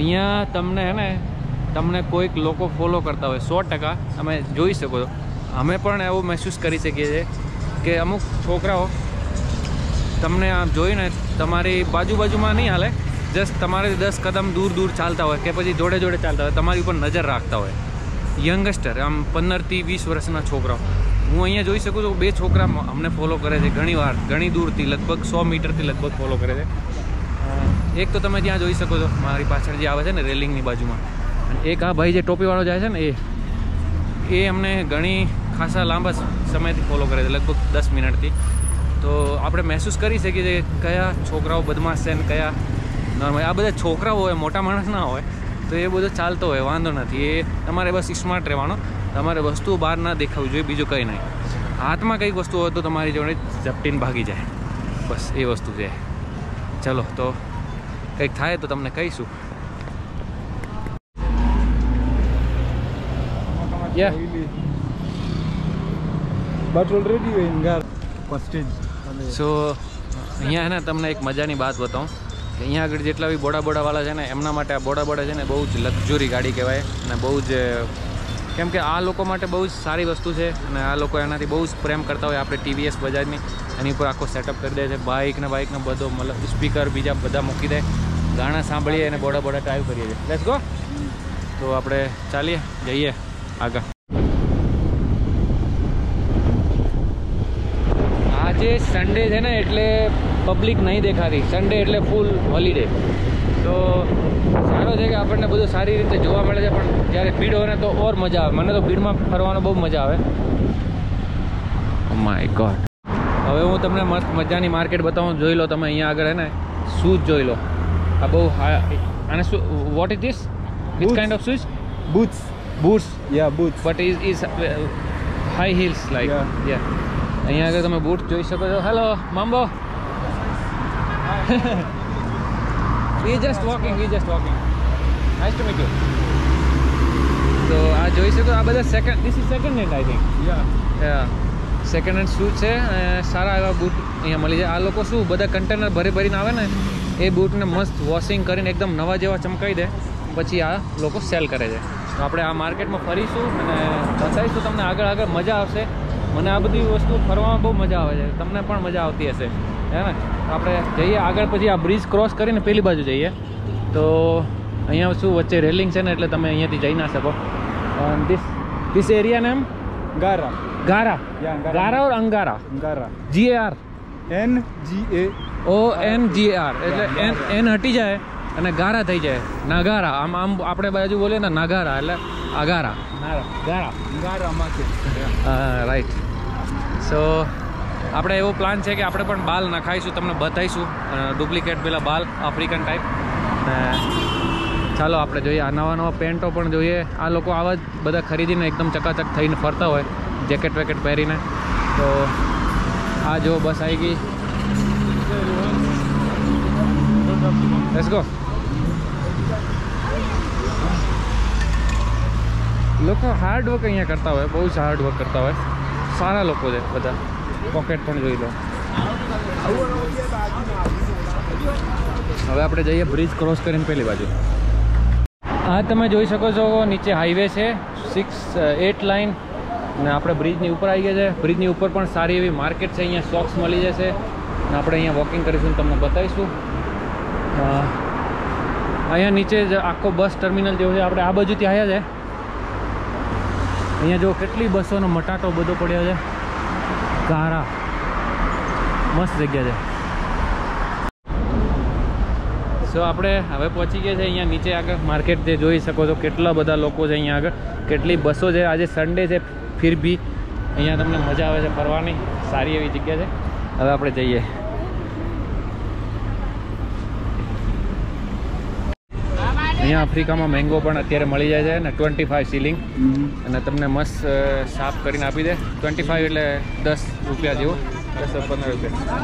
અહીંયા તમને કોઈક લોકો ફોલો કરતા હોય 100% તમે જોઈ શકો છો. અમે પણ એવું મહેસૂસ કરી શકીએ છીએ કે અમુક છોકરાઓ તમને આમ જોઈને તમારી બાજુમાં નહીં હાલે, જસ્ટ તમારે 10 કદમ દૂર ચાલતા હોય કે પછી જોડે ચાલતા હોય, તમારી ઉપર નજર રાખતા હોય. યંગસ્ટર આમ 15 થી 20 વર્ષના છોકરાઓ હું અહીંયા જોઈ શકું છું. 2 છોકરા અમને ફોલો કરે છે ઘણી દૂરથી, લગભગ 100 મીટરથી લગભગ ફોલો કરે છે. એક તો તમે ત્યાં જોઈ શકો છો મારી પાછળ જે આવે છે ને રેલિંગની બાજુમાં, અને એક આ ભાઈ જે ટોપીવાળો જાય છે ને એ અમને ઘણી ખાસા લાંબા સમયથી ફોલો કરે છે, લગભગ 10 મિનિટથી. તો આપણે મહેસૂસ કરી શકીએ છીએ કયા છોકરાઓ બદમાશ છે ને કયા નોર્મલ. આ બધા છોકરાઓ હોય, મોટા માણસ ના હોય, તો એ બધું ચાલતો હોય, વાંધો નથી. એ તમારે બસ સ્માર્ટ રહેવાનો, તમારે વસ્તુઓ બહાર ના દેખાવું જોઈએ, બીજું કંઈ નહીં. હાથમાં કંઈક વસ્તુ હોય તો તમારી જોડે ઝપટીને ભાગી જાય, બસ એ વસ્તુ છે. ચલો તો કંઈક થાય તો તમને કહીશું. સો અહીંયા ને તમને એક મજાની વાત બતાવું કે અહીંયા આગળ જેટલા બી બોડાવાળા છે ને એમના માટે આ બોડા છે ને બહુ જ લક્ઝરી ગાડી કહેવાય, અને બહુ જ કેમ કે આ લોકો માટે બહુ જ સારી વસ્તુ છે, અને આ લોકો એનાથી બહુ જ પ્રેમ કરતા હોય. આપણે TVS બજાજની એની ઉપર આખો સેટઅપ કરી દે છે, બાઇકને બધો મતલબ સ્પીકર બીજા બધા મૂકી દે, ગાણા સાંભળીએ અને બોડા ડ્રાઈવ કરીએ છીએ. Let's go. તો આપણે જઈએ આગળ. આજે સન્ડે છે ને એટલે પબ્લિક નહીં દેખાતી, સન્ડે એટલે ફૂલ હોલિડે. તો સારો છે કે આપણને બધું સારી રીતે જોવા મળે છે, પણ જ્યારે ભીડ હોય ને તો ઓર મજા આવે. મને તો ભીડમાં ફરવાનો બહુ મજા આવે. My God. હવે હું તમને મસ્ત મજાની માર્કેટ બતાવું, જોઈ લો તમે. અહીંયા આગળ હે ને શૂઝ જોઈ લો. આ બહુ અને શું, what is this? Which kind of shoes? Boots. Yeah boots, but is high heels like. Yeah અહીંયા આગળ તમે બૂટ જોઈ શકો છો. હેલો મામ્બો. we just walking. Nice to meet you. તો આ જોઈ શકો, આ બધા this is second hand I think. yeah second hand shoes છે. સારા એવા બૂટ અહીંયા મળી જાય. આ લોકો શું બધા કન્ટેનર ભરીને આવે ને એ બૂટને મસ્ત વોશિંગ કરીને એકદમ નવા જેવા ચમકાવી દે, પછી આ લોકો સેલ કરે છે. તો આપણે આ માર્કેટમાં ફરીશું અને બતાવીશું તમને. આગળ મજા આવશે. મને આ બધી વસ્તુ ફરવામાં બહુ મજા આવે છે, તમને પણ મજા આવતી હશે, હે ને? આપણે જઈએ આગળ, પછી આ બ્રિજ ક્રોસ કરીને પેલી બાજુ જઈએ. તો અહીંયા શું વચ્ચે રેલિંગ છે ને એટલે તમે અહીંયાથી જઈ ના શકો. This area name Gara or Angara? GAR NGAR એટલે N હટી જાય અને ગારા થઈ જાય, નાગારા. આમ આપણે બાજુ બોલીએ ને નાગારા એટલે અગારા. રાઈટ. સો આપણે એવો પ્લાન છે કે આપણે પણ બાલ નખાઈશું, તમને બતાવીશું ડુપ્લિકેટ પેલા બાલ આફ્રિકન ટાઈપ. ચાલો આપણે જોઈએ. આ નવા પેન્ટો પણ જોઈએ. આ લોકો આવા જ બધા ખરીદીને એકદમ ચકાચક થઈને ફરતા હોય, જેકેટ વેકેટ પહેરીને. તો આ જો બસ આવી ગઈ. Let's go. લોકો હાર્ડ વર્ક અહીંયા કરતા હોય, બહુ જ હાર્ડ વર્ક કરતા હોય. સારા લોકો છે બધા. પોકેટ પણ જોઈ લો. હવે આપણે જઈએ બ્રિજ ક્રોસ કરીને પેલી બાજુ. આ તમે જોઈ શકો છો નીચે હાઈવે છે 6-8 લાઇન, અને આપણે બ્રિજની ઉપર આવી ગયા છે. બ્રિજની ઉપર પણ સારી એવી માર્કેટ છે. અહીંયા શોપ્સ મળી જશે અને આપણે અહીંયા વોકિંગ કરીશું, તમને બતાવીશું. અહીંયા નીચે જ આખો બસ ટર્મિનલ જેવું છે. આપણે આ બાજુથી આવ્યા છે. અહીંયા જો કેટલી બસોનો મટાટો બધો પડ્યો છે. ગારા મસ્ત જગ્યા છે. સો આપણે હવે પહોંચી ગયા છે અહીંયા નીચે આગળ માર્કેટ જે જોઈ શકો છો. કેટલા બધા લોકો છે અહીંયા આગળ, કેટલી બસો છે. આજે સન્ડે છે, ફિર બી અહીંયા તમને મજા આવે છે ફરવાની. સારી એવી જગ્યા છે. હવે આપણે જઈએ. અહીંયા આફ્રિકામાં મેંગો પણ અત્યારે મળી જાય છે ને 25 શિલિંગ, અને તમને મસ્ત સાફ કરીને આપી દે. 25 એટલે 10 રૂપિયા જેવું. ₹10-15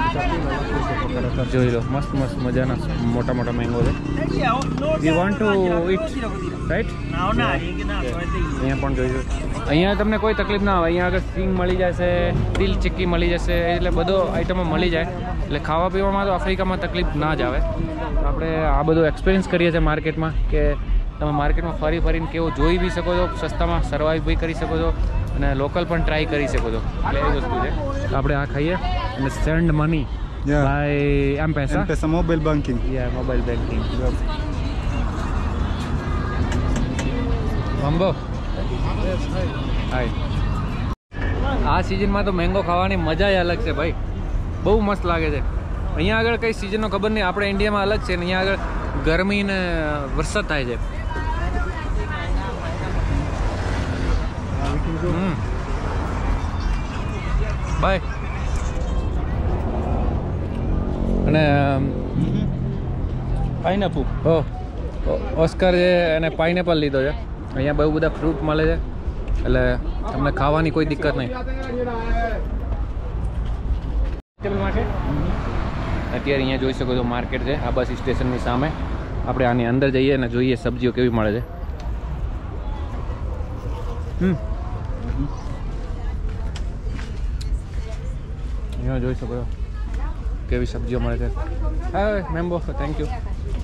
જોઈ લો, મસ્ત મસ્ત મજાના મોટા મોટા મેંગો છે. You want to eat right? અહીંયા પણ જોઈશું. અહીંયા તમને કોઈ તકલીફ ના આવે. અહીંયા આગળ સિંગ મળી જશે, તિલ ચીક્કી મળી જશે, એટલે બધો આઈટમો મળી જાય. એટલે ખાવા પીવામાં તો આફ્રિકામાં તકલીફ ના જ આવે. આપણે આ બધું એક્સપિરિયન્સ કરીએ છીએ માર્કેટમાં, કે તમે માર્કેટમાં ફરી ફરીને કેવું જોઈ બી શકો છો, સસ્તામાં સર્વાઈવ બી કરી શકો છો અને લોકલ પણ ટ્રાય કરી શકો છો. એટલે એ વસ્તુ છે. આપણે આ ખાઈએ અને send money by M-Pesa mobile banking. Yeah, mobile banking. Mambo. Hi. આ સિઝનમાં તો મેંગો ખાવાની મજા જ અલગ છે ભાઈ, બહુ મસ્ત લાગે છે. અહીંયા આગળ કઈ સિઝનનો ખબર નહીં, આપણે ઇન્ડિયામાં અલગ છે ને અહીંયા આગળ ગરમી ને વરસાદ થાય છે. બાય. અને Pineapple. ઓસ્કર છે અને પાઇનેપલ લીધો છે. અહીંયા બહુ બધા ફ્રૂટ મળે છે, એટલે તમને ખાવાની કોઈ દિક્કત નહીં. અત્યારે અહીંયા જોઈ શકો છો માર્કેટ છે, આ બસ સ્ટેશનની સામે. આપણે આની અંદર જઈએ અને જોઈએ સબ્જીઓ કેવી મળે છે. અહીંયા જોઈ શકો છો કેવી સબ્જીઓ મળે છે. હા મેમ્બો, થેન્ક યુ.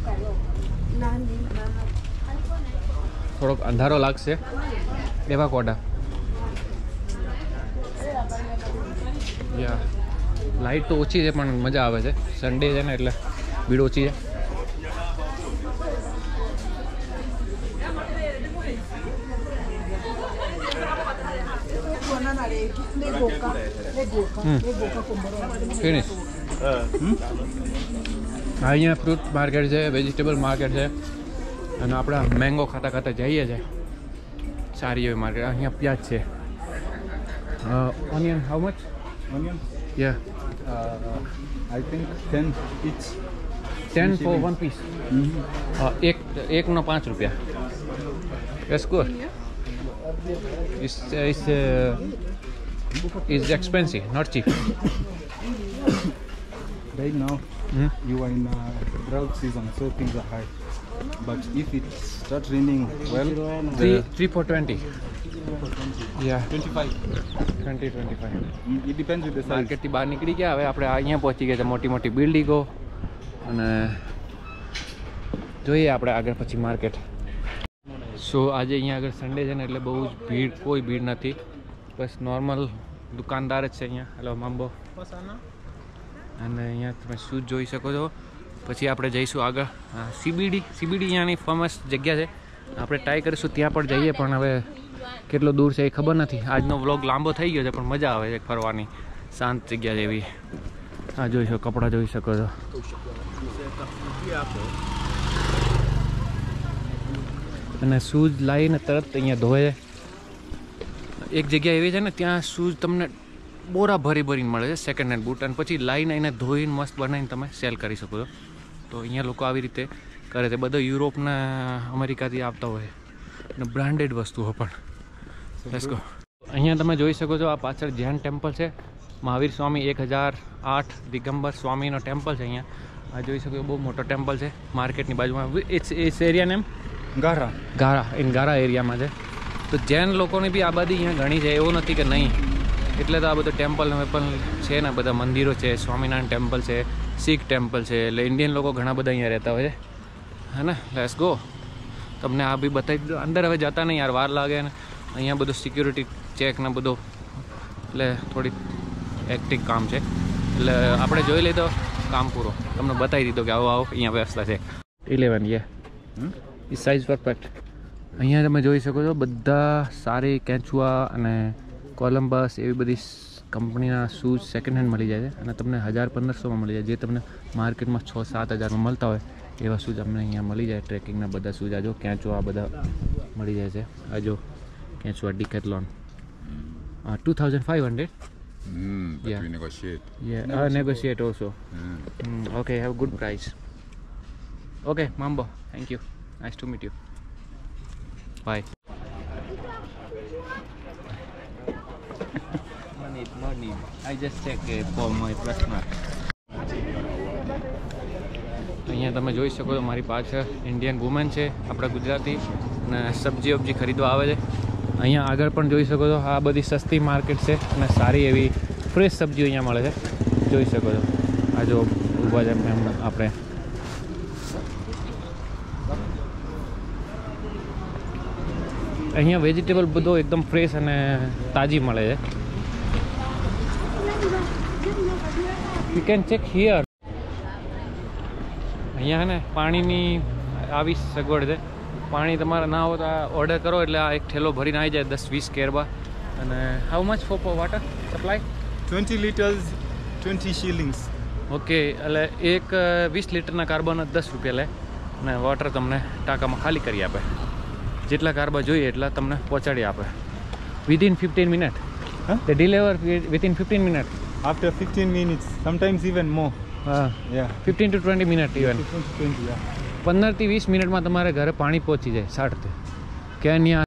થોડોક અંધારો લાગશે એવા કોડા. યા લાઇટ તો ઓછી છે પણ મજા આવે છે. સન્ડે છે ને એટલે ભીડ ઓછી છે. ફિનિશ. અહીંયા ફ્રૂટ માર્કેટ છે, વેજીટેબલ માર્કેટ છે અને આપણા મેંગો ખાતા ખાતા જઈએ છીએ. સારી એવી માર્કેટ. અહીંયા પ્યાજ છે. Onion how much? Onion? Yeah. I think 10 each. 10 for one piece. એકનો ₹5. That's good. It's expensive, not cheap. Right now, you are in drought season, so things are high. But if it starts raining well, 3 for 20. Yeah. 25. It depends with the size. માર્કેટથી બહાર નીકળી ગયા. હવે આપણે અહીંયા પહોંચી ગયા છે. મોટી મોટી બિલ્ડિંગો અને જોઈએ આપણે આગળ પછી માર્કેટ. સો આજે અહીંયા આગળ સન્ડે છે ને એટલે બહુ જ ભીડ, કોઈ ભીડ નથી. બસ નોર્મલ દુકાનદાર જ છે અહીંયા. હેલો મામ્બો. અને અહીંયા તમે શૂઝ જોઈ શકો છો. પછી આપણે જઈશું આગળ CBD અહીંયાની ફેમસ જગ્યા છે. આપણે ટ્રાય કરીશું ત્યાં પણ જઈએ, પણ હવે કેટલો દૂર છે એ ખબર નથી. આજનો વ્લોગ લાંબો થઈ ગયો છે પણ મજા આવે છે ફરવાની. શાંત જગ્યા જેવી. હા જોઈ શકો, કપડાં જોઈ શકો છો. અને શૂઝ લાવીને તરત અહીંયા ધોવે. એક જગ્યા એવી છે ને ત્યાં શૂઝ તમને બોરા ભરી ભરીને મળે છે, સેકન્ડ હેન્ડ બૂટ. અને પછી લાવીને એને ધોઈને મસ્ત બનાવીને તમે સેલ કરી શકો છો. તો અહીંયા લોકો આવી રીતે કરે છે. બધા યુરોપના અમેરિકાથી આવતા હોય અને બ્રાન્ડેડ વસ્તુઓ પણ. Let's go. અહીંયા તમે જોઈ શકો છો આ પાછળ જૈન ટેમ્પલ છે. મહાવીર સ્વામી 1008 દિગંબર સ્વામીનો ટેમ્પલ છે અહીંયા. આ જોઈ શકો બહુ મોટો ટેમ્પલ છે માર્કેટની બાજુમાં. ઇટ્સ એરિયા નેમ ગારા એરિયામાં છે. તો જૈન લોકોની બી આબાદી અહીંયા ઘણી છે, એવું નથી કે નહીં. એટલે તો આ બધું ટેમ્પલ પણ છે ને, બધા મંદિરો છે. સ્વામિનારાયણ ટેમ્પલ છે, શીખ ટેમ્પલ છે. એટલે ઇન્ડિયન લોકો ઘણા બધા અહીંયા રહેતા હોય છે, હે ને. Let's go. તમને આ બી બતાવી દીધું. અંદર હવે જતા નહીં યાર, વાર લાગે ને. અહીંયા બધું સિક્યુરિટી ચેક ને બધું, એટલે થોડી હેક્ટિક કામ છે. એટલે આપણે જોઈ લીધો કામ પૂરો. તમને બતાવી દીધો કે આવો અહીંયા વ્યવસ્થા છે. 11 યે એ સાઇઝ પરફેક્ટ. અહીંયા તમે જોઈ શકો છો બધા સારી કેચુઆ અને કોલમ્બસ એવી બધી કંપનીના શૂઝ સેકન્ડ હેન્ડ મળી જાય છે. અને તમને 1000-1500માં મળી જાય. જે તમને માર્કેટમાં 6-7 હજારમાં મળતા હોય એવા શૂઝ અમને અહીંયા મળી જાય. ટ્રેકિંગના બધા શૂઝ આજો કેચુઆ બધા મળી જાય છે. આજો કેચુઆ ડિકેથલોન 2500. But we negotiate. Yeah, negotiate also. Okay, have good price. Okay, Mambo, thank you. Nice to meet you. Bye. it morning. I just check for my personal. અહીંયા તમે જોઈ શકો છો મારી પાછળ ઇન્ડિયન વુમન છે, આપણા ગુજરાતી, અને સબ્જી વબ્જી ખરીદવા આવે છે. અહીંયા આગળ પણ જોઈ શકો છો આ બધી સસ્તી માર્કેટ છે અને સારી એવી ફ્રેશ સબ્જીઓ અહીંયા મળે છે. જોઈ શકો છો આ જો ઊભા છે એમ આપણે. અહીંયા વેજીટેબલ બધો એકદમ ફ્રેશ અને તાજી મળે છે. You can check here. અહીંયા ને પાણીની આવી સગવડ છે. પાણી તમારે ના હોય તો આ ઓર્ડર કરો એટલે આ એક થેલો ભરીને આવી જાય 10-20 કેરબા. અને how much for water supply? 20 liters, 20 shillings. Okay, એટલે એક 20 લીટરના કાર્બન 10 રૂપિયા લે અને વોટર તમને ટાંકામાં ખાલી કરી આપે. જેટલા કાર્બા જોઈએ એટલા તમને પહોંચાડી આપે. Within 15 minute. They deliver within 15 minutes. After 15 minutes, sometimes even more. Yeah. 15 to 20 minute even. 20, yeah. 15 થી 20 મિનિટમાં તમારે ઘરે પાણી પહોંચી જાય. 60 કે અહીંયા